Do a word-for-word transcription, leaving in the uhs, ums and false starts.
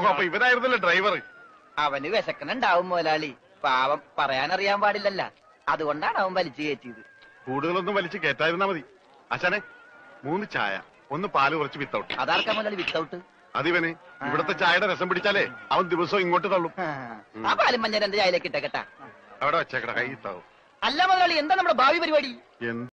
അപ്പൊ ഇവനായിരുന്നല്ലേ ഡ്രൈവർ? അവന് വിശക്കണുണ്ടാവും മുതലാളി. പാവം പറയാനറിയാൻ പാടില്ലല്ല, അതുകൊണ്ടാണ് അവൻ വലിച്ചു കയറ്റിയത്. കൂടുതലൊന്നും വലിച്ചു കയറ്റായിരുന്നാ മതി. അച്ഛനെ മൂന്ന് ചായ, ഒന്ന് പാല് കുറച്ച് വിത്തൗട്ട്. അതാർക്കാ മുതലാളി വിത്തൗട്ട്? അതിവന് ഇവിടത്തെ ചായയുടെ രസം പിടിച്ചാലേ അവൻ ദിവസവും ഇങ്ങോട്ട് തള്ളും. ആ പാലും മഞ്ഞ രണ്ട് ചായയിലേക്ക് ഇട്ടേക്കട്ടാ. അവിടെ വെച്ചേക്കട കൈ ഇത്താവും. അല്ല മുതലാളി, എന്താ നമ്മുടെ ഭാവി പരിപാടി?